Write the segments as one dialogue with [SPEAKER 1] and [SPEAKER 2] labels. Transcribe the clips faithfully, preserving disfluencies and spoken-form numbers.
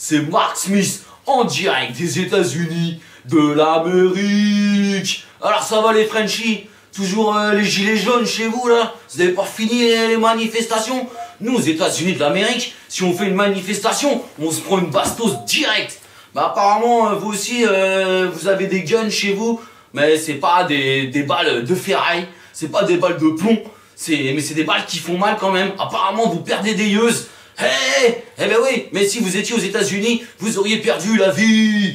[SPEAKER 1] c'est Mark Smith en direct des États-Unis de l'Amérique. Alors ça va les Frenchies? Toujours euh, les gilets jaunes chez vous là? Vous n'avez pas fini les, les manifestations? Nous aux États-Unis de l'Amérique, si on fait une manifestation, on se prend une bastos direct. Bah apparemment vous aussi euh, vous avez des guns chez vous, mais c'est pas des, des balles de ferraille, c'est pas des balles de plomb, mais c'est des balles qui font mal quand même. Apparemment vous perdez des yeux. Eh hey, eh ben oui, mais si vous étiez aux États-Unis, vous auriez perdu la vie.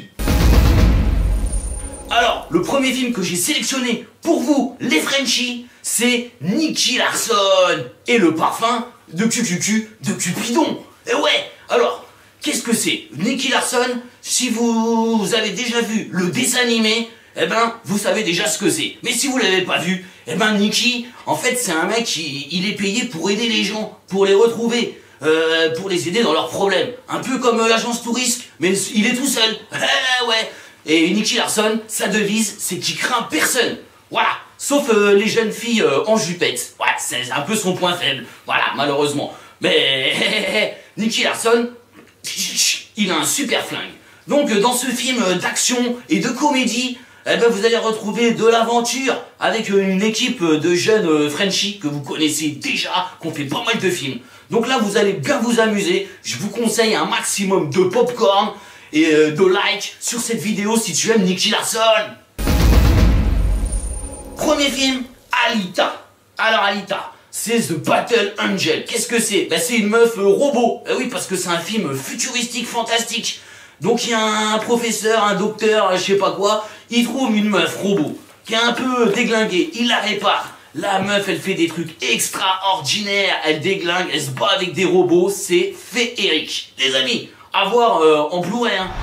[SPEAKER 1] Alors, le premier film que j'ai sélectionné pour vous, les Frenchies, c'est Nicky Larson et le parfum de Q Q Q de Cupidon. Et ouais, alors, qu'est-ce que c'est? Nicky Larson, si vous, vous avez déjà vu le dessin animé, eh ben, vous savez déjà ce que c'est. Mais si vous l'avez pas vu, eh ben, Nicky, en fait, c'est un mec qui il est payé pour aider les gens, pour les retrouver. Euh, pour les aider dans leurs problèmes. Un peu comme euh, l'agence touriste, mais il est tout seul. Eh ouais. Et Nicky Larson, sa devise, c'est qu'il craint personne. Voilà. Sauf euh, les jeunes filles euh, en jupette. Ouais, c'est un peu son point faible. Voilà, malheureusement. Mais Nicky Larson, il a un super flingue. Donc dans ce film d'action et de comédie, eh ben, vous allez retrouver de l'aventure avec une équipe de jeunes Frenchies que vous connaissez déjà, qui ont fait pas mal de films. Donc là, vous allez bien vous amuser. Je vous conseille un maximum de popcorn et de likes sur cette vidéo si tu aimes Nicky Larson. Premier film, Alita. Alors Alita, c'est The Battle Angel. Qu'est-ce que c'est? Ben, c'est une meuf euh, robot. Eh oui, parce que c'est un film futuristique, fantastique. Donc il y a un professeur, un docteur, je sais pas quoi, il trouve une meuf robot qui est un peu déglinguée, il la répare. La meuf, elle fait des trucs extraordinaires, elle déglingue, elle se bat avec des robots, c'est féerique. Les amis, à voir euh, en Blu-ray. Hein.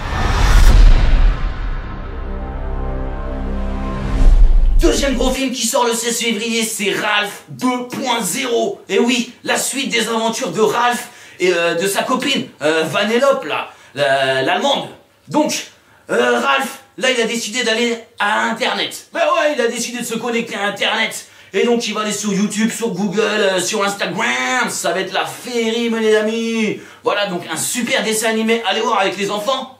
[SPEAKER 1] Deuxième gros film qui sort le seize février, c'est Ralph deux point zéro. Et oui, la suite des aventures de Ralph et euh, de sa copine, euh, Vanellope, là, l'allemande. Donc, euh, Ralph, là, il a décidé d'aller à Internet. Ben ouais, il a décidé de se connecter à Internet. Et donc, il va aller sur YouTube, sur Google, euh, sur Instagram. Ça va être la féerie, les amis. Voilà, donc un super dessin animé. Allez voir avec les enfants.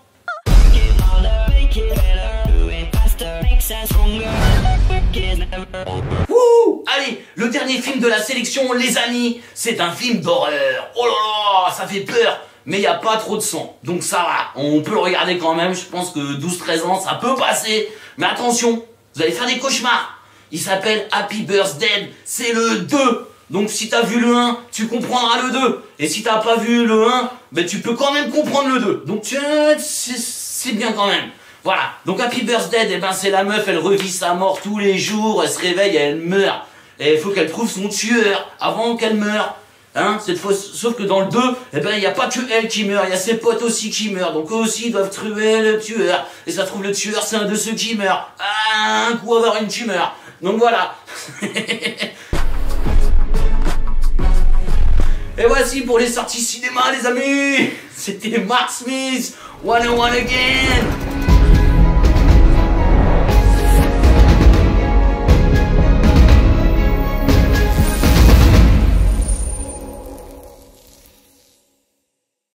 [SPEAKER 1] Wouh! Allez, le dernier film de la sélection, les amis, c'est un film d'horreur. Oh là là, ça fait peur. Mais il n'y a pas trop de sang, donc ça va, on peut le regarder quand même, je pense que douze treize ans, ça peut passer. Mais attention, vous allez faire des cauchemars. Il s'appelle Happy Birthday, c'est le deux. Donc si t'as vu le un, tu comprendras le deux. Et si t'as pas vu le un, ben tu peux quand même comprendre le deux. Donc c'est bien quand même. Voilà, donc Happy Birthday, eh ben, c'est la meuf, elle revit sa mort tous les jours, elle se réveille et elle meurt. Et il faut qu'elle trouve son tueur avant qu'elle meure. Hein, cette fois, sauf que dans le deux, eh ben, il n'y a pas que elle qui meurt, il y a ses potes aussi qui meurent. Donc eux aussi doivent trouver le tueur. Et ça trouve le tueur, c'est un de ceux qui meurt. Ah, un coup avoir une tumeur. Donc voilà. Et voici pour les sorties cinéma, les amis. C'était Mark Smith, One and One Again.